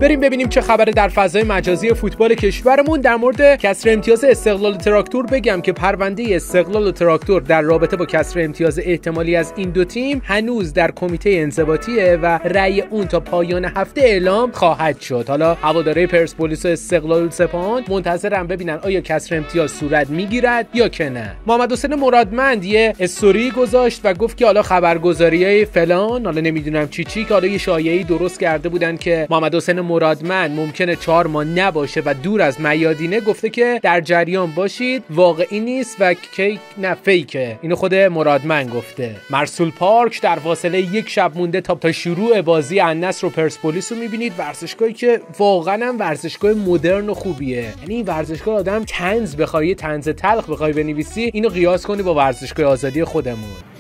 بریم ببینیم چه خبره در فضای مجازی فوتبال کشورمون. در مورد کسر امتیاز استقلال تراکتور بگم که پرونده استقلال و تراکتور در رابطه با کسر امتیاز احتمالی از این دو تیم هنوز در کمیته انضباطیه و رأی اون تا پایان هفته اعلام خواهد شد. حالا هواداره پرسپولیس و استقلال سپاهان منتظرن ببینن آیا کسر امتیاز صورت میگیرد یا که نه. محمد حسین مرادمند یه استوری گذاشت و گفت که حالا خبرگزاریای فلان، حالا نمیدونم چی که حالا یه شایعه‌ای درست کرده بودن که محمد حسین مرادمند ممکنه 4 ماه نباشه و دور از میادینه. گفته که در جریان باشید، واقعی نیست و که نه فیکه. اینو خود مرادمند گفته. مرسول پارک در فاصله یک شب مونده تا شروع بازی النصر و پرسپولیس رو میبینید. ورزشگاهی که واقعا هم ورزشگاه مدرن و خوبیه. یعنی این ورزشگاه آدم طنز بخوای، طنز تلخ بخوای بنویسی، اینو قیاس کنی با ورزشگاه آزادی خودمون.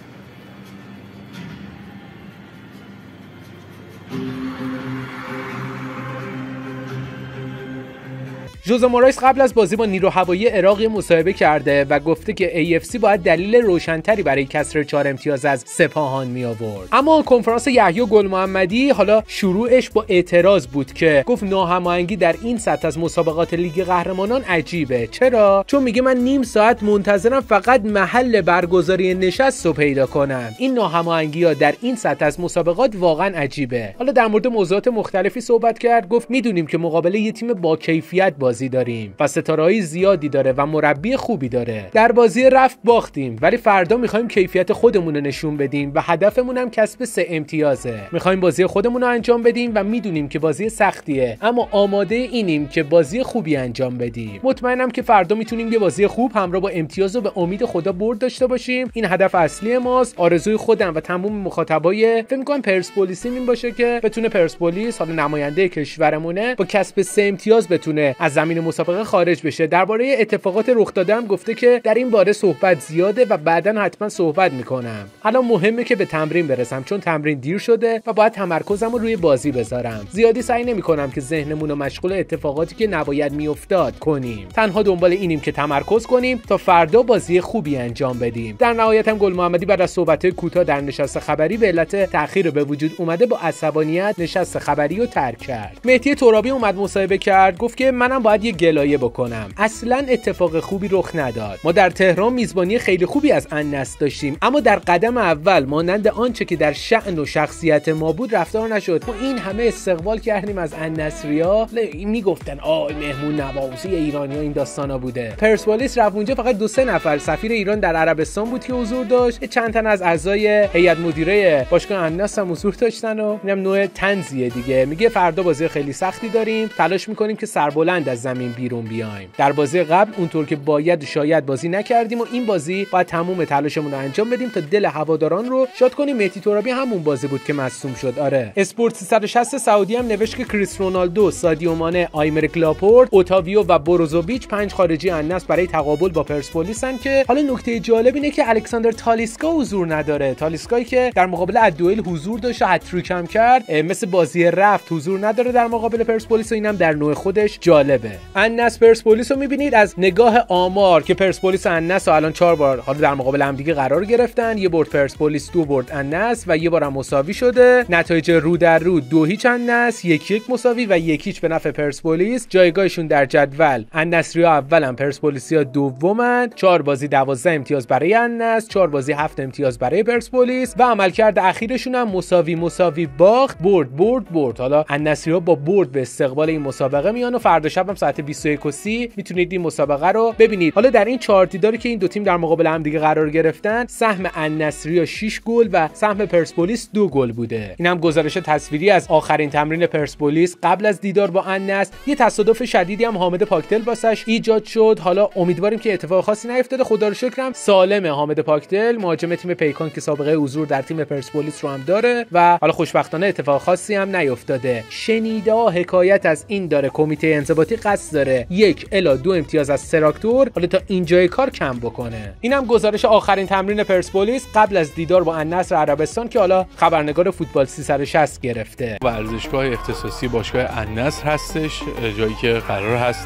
ژوزه مورایس قبل از بازی با نیرو هوایی عراق مصاحبه کرده و گفته که AFC باید دلیل روشنتری برای کسر 4 امتیاز از سپاهان می آورد. اما کنفرانس یحیی گل محمدی حالا شروعش با اعتراض بود که گفت ناهماهنگی در این سطح از مسابقات لیگ قهرمانان عجیبه. چرا؟ چون میگه من نیم ساعت منتظرم فقط محل برگزاری نشست رو پیدا کنم. این ناهماهنگی‌ها در این سطح از مسابقات واقعا عجیبه. حالا در مورد موضوعات مختلفی صحبت کرد. گفت میدونیم که مقابل یه تیم با کیفیت بازی داریم و ستاره‌های زیادی داره و مربی خوبی داره. در بازی رفت باختیم، ولی فردا می‌خوایم کیفیت خودمون رو نشون بدیم و هدفمون هم کسب 3 امتیازه. می‌خوایم بازی خودمون رو انجام بدیم و میدونیم که بازی سختیه، اما آماده اینیم که بازی خوبی انجام بدیم. مطمئنم که فردا میتونیم یه بازی خوب همراه با امتیاز رو به امید خدا برد داشته باشیم. این هدف اصلی ماست. آرزوی خودم و تمام مخاطبای فکر می‌کنم پرسپولیسی این باشه که بتونه پرسپولیس، حالا نماینده کشورمونه، با کسب 3 امتیاز بتونه از زمین مسابقه خارج بشه. درباره اتفاقات رخ دادم گفته که در این باره صحبت زیاده و بعداً حتما صحبت میکنم. الان مهمه که به تمرین برسم، چون تمرین دیر شده و باید تمرکزمو روی بازی بذارم. زیادی سعی نمیکنم که ذهنمون رو مشغول اتفاقاتی که نباید میافتاد کنیم. تنها دنبال اینیم که تمرکز کنیم تا فردا بازی خوبی انجام بدیم. در نهایت هم گل محمدی بعد از صحبت‌های کوتاه در نشست خبری به علت تأخیر به وجود اومده با عصبانیت نشست خبری رو ترک کرد. مهدی ترابی اومد مصاحبه کرد، گفت که منم باید یه گلایه بکنم. اصلا اتفاق خوبی رخ نداد. ما در تهران میزبانی خیلی خوبی از النصر داشتیم، اما در قدم اول مانند آنچه که در شأن و شخصیت ما بود رفتار نشد. ما این همه استقبال کردیم از النصریا، میگفتن مهمون نوازی ایرانی‌ها، این داستانا بوده. پرسپولیس رفت اونجا، فقط 2-3 نفر سفیر ایران در عربستان بود که حضور داشت، چند تن از اعضای هیئت مدیره باشگاه النصر هم حضور داشتن و اینم نوع طنزیه دیگه. میگه فردا بازی خیلی سختی داریم، تلاش میکنیم که سربلند از زمین بیرون بیایم. در بازی قبل اونطور که باید شاید بازی نکردیم و این بازی باید تمام تلاشمون رو انجام بدیم تا دل هواداران رو شاد کنیم. مهدی ترابی همون بازی بود که مصدوم شد. آره. اسپورت 360 سعودی هم نوشت که کریس رونالدو، سادیو مانه، آیمرک لاپورت، اوتاویو و بروزوویچ 5 خارجی النصر برای تقابل با پرسپولیسن. که حالا نکته جالب اینه که الکساندر تالیسکا حضور نداره. تالیسکایی که در مقابل ادوئل حضور داشت و هتریک هم کرد، مثل بازی رفت حضور نداره در مقابل پرسپولیس و اینم در نوع خودش جالبه. النصر پرسپولیس رو میبینید از نگاه آمار که پرسپولیس و النصر الان 4 بار حالا در مقابل هم دیگه قرار گرفتن. یه برد پرسپولیس، 2 برد النصر و یه بار هم مساوی شده. نتایج رو در رو 2-0 النصر، 1-1 مساوی و 1-0 به نفع پرسپولیس. جایگاهشون در جدول النصریا اولن، پرسپولیسیا دومن. 4 بازی 12 امتیاز برای النصر، 4 بازی 7 امتیاز برای پرسپولیس و عملکرد اخیرشون هم مساوی باخت، برد. حالا النصریا با برد به استقبال این مسابقه میان و فردا شب هم ساعت 21:30 میتونید این مسابقه رو ببینید. حالا در این چارتیداری که این دو تیم در مقابل هم دیگه قرار گرفتن، سهم النصریا 6 گل و سهم پرسپولیس 2 گل بوده. این هم گزارش تصویری از آخرین تمرین پرسپولیس قبل از دیدار با النصر. یه تصادف شدیدی هم حامد پاکتل واسش ایجاد شد. حالا امیدواریم که اتفاق خاصی نیفتاده. خدا رو شکر هم سالمه حامد پاکتل، مهاجم تیم پیکان که سابقه حضور در تیم پرسپولیس رو هم داره و حالا خوشبختانه اتفاق خاصی هم نیفتاده. شنیده حکایت از این داره کمیته انضباطی قصد داره 1 الی 2 امتیاز از تراکتور حالا تا اینجای کار کم بکنه. اینم گزارش آخرین تمرین پرسپولیس قبل از دیدار با النصر عربستان که حالا خبرنگار فوتبال 360 گرفته. ورزشگاه اختصاصی باشگاه النصر هستش، جایی که قرار هست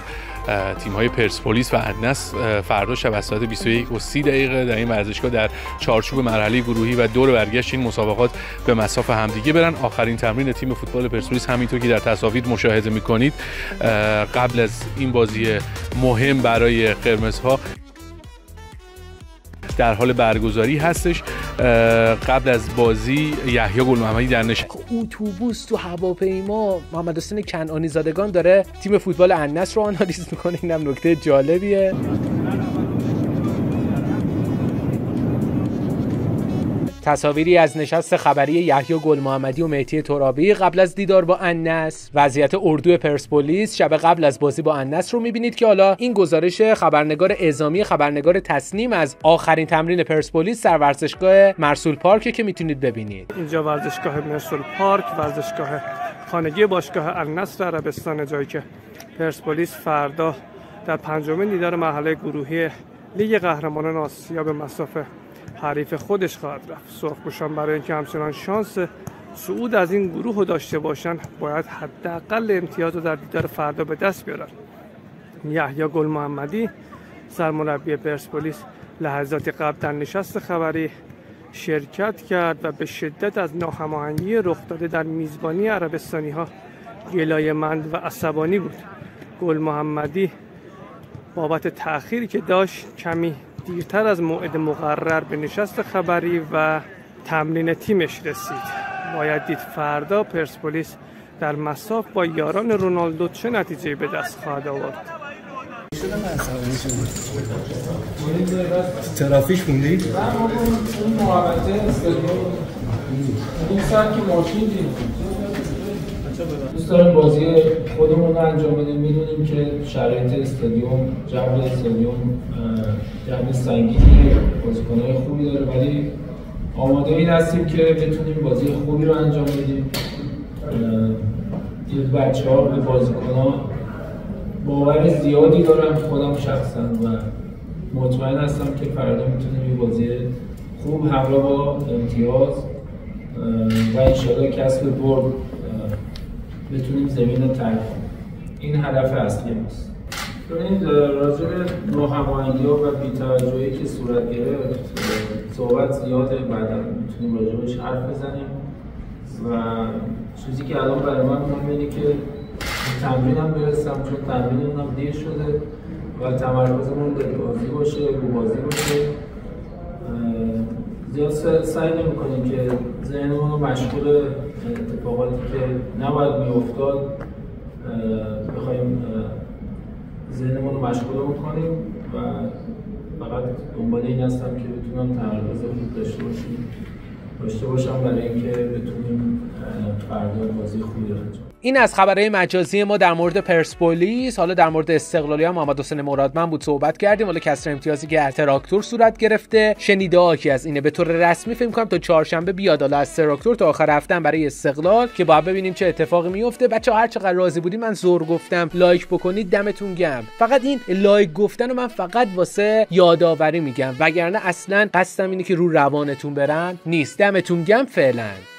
تیم‌های پرسپولیس و النصر فردا شب از ساعت 21:30 در این ورزشگاه در چارچوب مرحله گروهی و دور برگشت این مسابقات به مصاف همدیگه برن. آخرین تمرین تیم فوتبال پرسپولیس همینطور که در تصاویر مشاهده می‌کنید قبل از این بازی مهم برای قرمزها در حال برگزاری هستش. قبل از بازی یحیی گل‌محمدی در اتوبوس تو هواپیما محمد حسین کنعانی زادگان داره تیم فوتبال النصر رو آنالیز میکنه. اینم نکته جالبیه. تصاویری از نشست خبری یحیی گل‌محمدی و مهدی ترابی قبل از دیدار با النصر، وضعیت اردو پرسپولیس شب قبل از بازی با النصر رو می‌بینید که حالا این گزارش خبرنگار اعزامی خبرنگار تسنیم از آخرین تمرین پرسپولیس در ورزشگاه مرسول پارک که میتونید ببینید. اینجا ورزشگاه مرسول پارک، ورزشگاه خانگی باشگاه النصر عربستان، جایی که پرسپولیس فردا در پنجمین دیدار مرحله گروهی لیگ قهرمانان آسیا به مصاف حریف خودش خواهد رفت. سرخپوشان برای اینکه همچنان شانس صعود از این گروه رو داشته باشن باید حداقل امتیاز رو در دیدار فردا به دست بیارن. یحیی گل‌محمدی سرمربی پرسپولیس لحظاتی قبل در نشست خبری شرکت کرد و به شدت از ناهماهنگی رخ داده در میزبانی عربستانی‌ها گلایه‌مند و عصبانی بود. گل‌محمدی بابت تأخیری که داشت کمی دیرتر از موعد مقرر به نشست خبری و تمرین تیمش رسید. باید دید فردا پرسپولیس در مصاف با یاران رونالدو چه نتیجه‌ای به دست خواهد آورد. ترافیک موندید؟ اون محوطه استادیوم این ساعت که ماشین دید دوست داریم بازی خودمون رو انجام بدیم. میدونیم که شرایط استادیوم، جو استادیوم جو سنگینی، بازیکن‌های خوبی داره، ولی آماده این هستیم که بتونیم بازی خوبی رو انجام بدیم. این بچه‌ها به بازیکن‌ها باور زیادی دارم، خودم شخصا، و مطمئن هستم که فردا میتونیم یه بازی خوب همراه با امتیاز و انشاءالله کسب برد بتونیم زمین رو ترک کنیم. این هدف اصلی ماست. ببینید راجع به ناهماهنگی‌ها و بی‌توجهی که صورت گرفت صحبت زیاده، بعدا میتونیم راجع بهش حرف بزنیم و چیزی که الان برای من مهمه اینه که تمرینم برسم، چون تمرینمون دیر شده و تمرکزمون به بازی باشه، رو بازی باشه. زیاد سعی نمی‌کنیم که ذهنمون رو مشغول اتفاقاتی که نباید می‌افتاد بخوایم ذهنمون رو مشغول کنیم و فقط دنبال این هستم که بتونم تمرکز خوب داشته باشم برای اینکه بتونیم فردا بازی خوبی رو انجام. این از خبرهای مجازی ما در مورد پرسپولیس. حالا در مورد استقلالی هم محمد حسین مرادمند بود صحبت کردیم. حالا کسر امتیازی که تراکتور صورت گرفته، شنیده که از اینه به طور رسمی فکر کنم تا چهارشنبه بیاد حالا از تراکتور تا آخر هفته برای استقلال که باید ببینیم چه اتفاقی میفته. بچه‌ها هر چقدر راضی بودین من زور گفتم لایک بکنید، دمتون گرم. فقط این لایک گفتن رو من فقط واسه یادآوری میگم، وگرنه اصلا قصدم اینه که رو روانتون برن نیست. دمتون گرم فعلا.